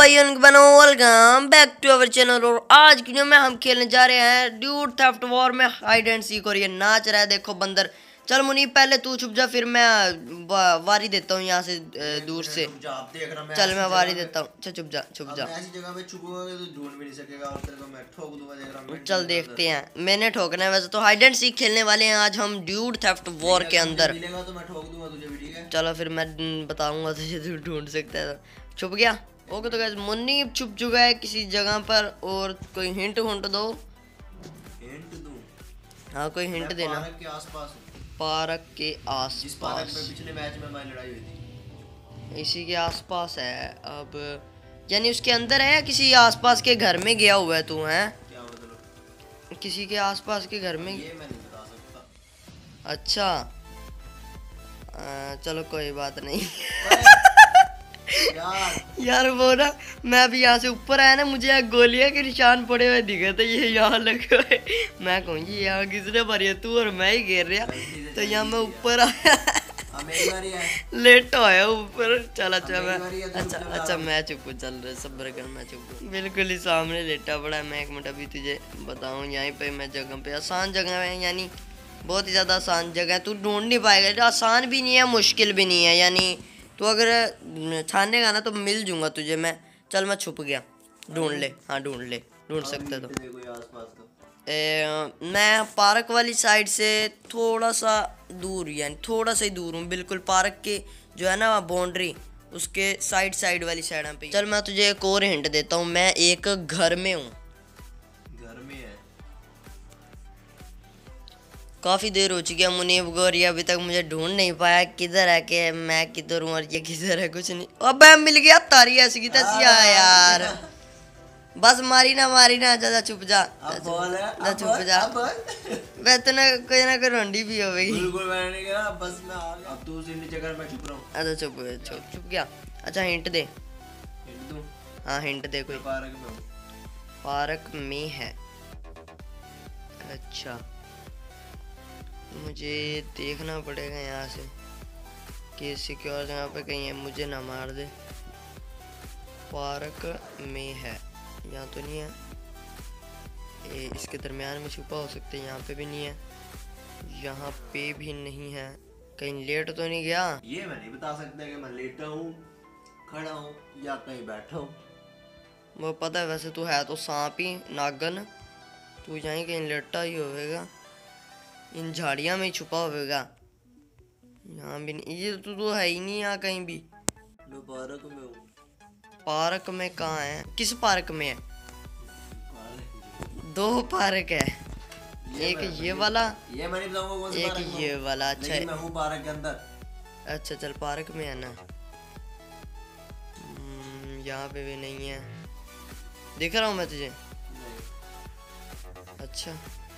भाई बनो welcome back to our channel. और आज की वीडियो में हम खेलने जा रहे हैं ड्यूड थेफ्ट वॉर में हाइड एंड सीक। और ये नाच रहा है, देखो बंदर। चल मुनीब पहले तू छुप जा, फिर मैं वारी देता हूँ यहाँ से दूर से। चल मैं वारी देता हूँ। अच्छा छुप जा छुप जा। ऐसी जगह पे छुपूंगा कि तू ढूंढ भी नहीं सकेगा और तेरे को मैं ठोक दूंगा। देख रहा मैं। चल देखते हैं, मैंने ठोकना है वैसे तो। हाइड एंड सीक खेलने वाले हैं आज हम ड्यूड थेफ्ट वॉर के अंदर। मिलेगा तो मैं ठोक दूंगा तुझे भी, ठीक है? चलो फिर मैं बताऊंगा तुझे, तू ढूंढ सकता है तो। छुप गया? ओके तो गाइस मुन्नीब छुप चुका है किसी जगह पर। और कोई हिंट दो। हिंट दूं? हाँ कोई हिंट देना। पार्क के आसपास हूं। पार्क के आसपास? जिस पार्क में पिछले मैच में हमारी लड़ाई हुई थी, इसी के आसपास है। अब यानी उसके अंदर है या किसी आसपास के घर में गया हुआ है तू? है क्या मतलब? किसी के आसपास के घर में? ये मैं नहीं बता सकता। अच्छा चलो कोई बात नहीं। यार वो ना, मैं अभी यहाँ से ऊपर आया ना, मुझे यहाँ गोलियां के निशान पड़े हुए दिखे थे, ये यहाँ लगे हुए। मैं कहूँगी यहाँ किसने भरी है, तू और मैं ही घेर रहा। तो यहाँ मैं ऊपर आया, लेट आया ऊपर। चल अच्छा मैं अच्छा मैं चुप हूँ। चल रहे सब्र कर, मैं चुप हूँ। बिल्कुल ही सामने लेटा पड़ा है। मैं एक मिनट अभी तुझे बताऊँ, यहीं पे मैं जगह पे, आसान जगह है, यानी बहुत ही ज़्यादा आसान जगह है। तू ढूंढ नहीं पाएगा, आसान भी नहीं है मुश्किल भी नहीं है। यानी तो अगर छानेगा ना तो मिल जूंगा तुझे मैं। चल मैं छुप गया, ढूंढ ले। हाँ ढूंढ ले, ढूंढ सकते तो। मैं पार्क वाली साइड से थोड़ा सा दूर, यानी थोड़ा सा ही दूर हूँ बिल्कुल। पार्क के जो है ना बाउंड्री, उसके साइड वाली साइड पे। चल मैं तुझे एक और हिंट देता हूँ, मैं एक घर में हूँ। घर में है? काफ़ी देर हो चुकी है मुनीब को, और ये अभी तक मुझे ढूंढ नहीं पाया किधर है कि मैं किधर हूँ और ये किधर है। कुछ नहीं। अबे मिल गया, तारी ऐसी की तैसी आ यार। बस मारी ना जा छुप जा। छुप जा। वै तो ना कोई रोंडी भी हो गई। बिल्कुल मैंने नहीं कहा, बस मैं आ गया। अब तू उसी जगह मैं छुप रहा हूँ। अच्छा छुप गया। अच्छा हिंट दे। हिंट दूं? हाँ हिंट दे कोई। पार्क में हूँ। पार्क में है? अच्छा मुझे देखना पड़ेगा यहाँ से कि सिक्योर जगह पे कहीं है, मुझे ना मार दे। पार्क में है, यहाँ तो नहीं है। इसके दरमियान में छुपा हो सकता है, यहाँ पे भी नहीं है, यहाँ पे भी नहीं है। कहीं लेट तो नहीं गया? ये मैं नहीं बता सकता कि मैं लेटा हूँ, खड़ा हूँ या कहीं बैठा हूँ। वो पता है वैसे तू है तो सांप ही, नागन। तू यहीं कहीं लेटा ही होगा, इन झाड़ियाँ में ही छुपा होगा। यहाँ भी नहीं, ये तो है ही नहीं यहाँ कहीं भी। मैं पार्क में हूँ। पार्क में कहाँ है? किस पार्क में है? दो पार्क है, एक ये वाला, ये मैं नहीं बताऊंगा कौन सा एक पार्क में ये वाला। अच्छा लेकिन मैं हूँ पार्क के अंदर। अच्छा चल पार्क में है ना। यहाँ पे भी नहीं है, दिख रहा हूँ मैं तुझे? अच्छा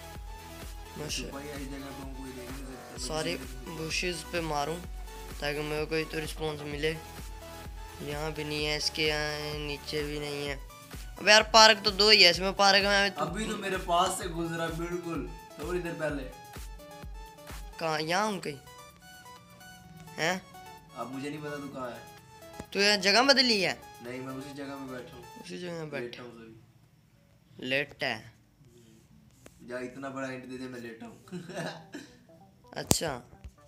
सारे बुशेस पे मारूं ताकि मेरे को तो रिस्पॉन्स मिले। यहाँ भी नहीं है, इसके यहाँ नीचे भी नहीं है। अब यार पार्क तो दो ही है, इसमें पार्क में अभी तो मेरे पास से गुजरा बिल्कुल थोड़ी देर पहले। कहाँ? यहाँ हूँ कहीं हैं? अब मुझे नहीं पता तू कहाँ है। तो यहाँ जगह बदली है? नहीं मैं उसी जगह पे बैठा हूँ। उसी जगह बैठा हूँ? लेट है? जा इतना बड़ा हिंट दे दे, मैं लेटा हूँ। अच्छा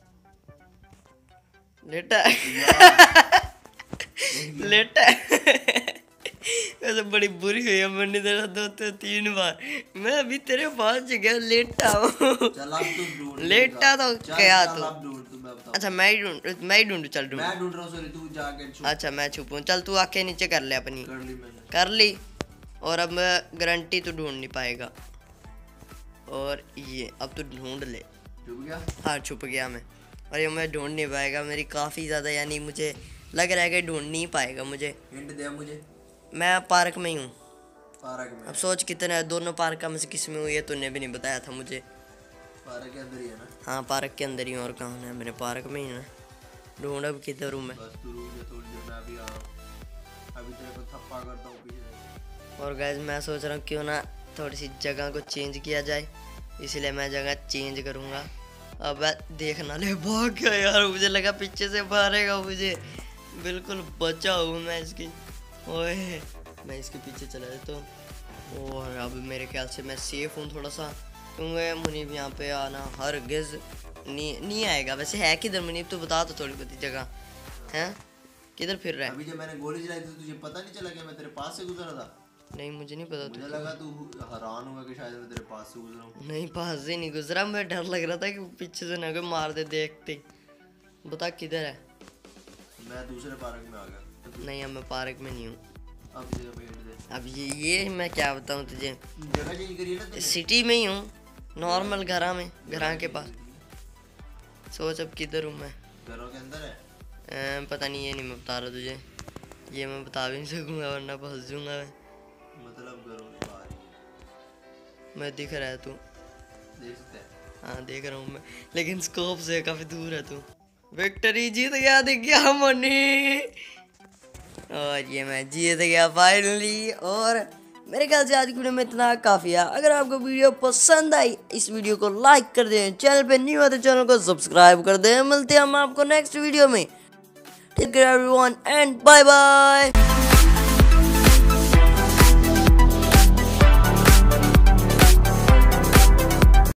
लेटा लेटा वैसे बड़ी बुरी हुई है, मैंने तेरा दो तो तीन बार। मैं अभी तेरे पास जगह लेटा हूँ। लेटा तो क्या तू? अच्छा मैं ही ढूंढू। चल ढूंढ। मैं ढूंढ रहा हूँ, सॉरी तू जाके छुप। अच्छा मैं छुपूं। चल तू आंखें नीचे कर ले अपनी। कर ली मैंने। कर ली। और अब गारंटी तू ढूंढ नहीं पाएगा। और ये अब तू ढूंढ ले। छुप गया? हाँ छुप गया मैं। और ये मैं ढूंढ नहीं पाएगा, मेरी काफ़ी ज़्यादा, यानी मुझे लग रहा है कि ढूंढ नहीं पाएगा मुझे। हिंट दे मुझे। मैं पार्क में ही हूँ। पार्क में? अब सोच कितने दोनों पार्क में से किस में हूँ, ये तूने भी नहीं बताया था मुझे। पार्क के अंदर ही है ना? हाँ पार्क के अंदर ही हूँ, और कहाँ है? मेरे पार्क में ही है। ढूंढ अब किधर हूँ मैं। बस तू रुक जा थोड़ी देर, मैं अभी आ रहा हूँ। अभी तेरे को थप्पा करता हूँ पीछे। और गाइस मैं सोच रहा हूँ क्यों ना थोड़ी सी जगह को चेंज किया जाए, इसलिए मैं जगह चेंज करूँगा। अब देखना ले भाग गया यार, मुझे लगा पीछे से मारेगा मुझे। बिल्कुल बचा हूँ मैं इसकी। ओए मैं इसके पीछे चला जाता हूँ। और अब मेरे ख्याल से मैं सेफ हूँ थोड़ा सा, क्योंकि मुनीब यहाँ पे आना हरगिज़ नहीं आएगा। वैसे है किधर मुनीब, तो बता तो थोड़ी बहुत जगह है, किधर फिर रहा है? अभी जब मैंने गोली चलाई थी तुझे पता नहीं चला कि मैं तेरे पास से गुजरा था? नहीं मुझे नहीं पता। मुझे लगा तू हैरान हुआ कि शायद मैं तेरे पास से गुजरा हूँ। नहीं पास से नहीं गुजरा, मैं डर लग रहा था कि पीछे से ना कोई मार दे देखते। बता किधर है? मैं दूसरे पार्क में आ गया। नहीं अब मैं पार्क में नहीं हूँ। अब जगह पे हिट दे। अब ये मैं क्या बताऊँ तुझे, जगह चेंज करी है ना तूने? सिटी में ही हूँ, नॉर्मल घरा में, घरा के पास। सोच अब किधर हूँ मैं? घरों के अंदर है। पता नहीं, ये नहीं मैं बता रहा तुझे, ये मैं बता भी नहीं सकूँगा वरना फंस जाऊँगा मैं। मतलब घरों के बाहर ही है। मैं दिख रहा है तू? देख सकते हैं। हाँ देख रहा हूँ मैं, लेकिन स्कोप से काफ़ी दूर है तू। विक्ट्री जीत गया, दिख गया मनी। और ये मैं जीत गया फाइनली। और मेरे ख्याल से आज की वीडियो में इतना काफ़ी है। अगर आपको वीडियो पसंद आई, इस वीडियो को लाइक कर दें, चैनल पे न्यू है तो चैनल को सब्सक्राइब कर दें। मिलते हैं हम आपको नेक्स्ट वीडियो में। Take care everyone and bye bye.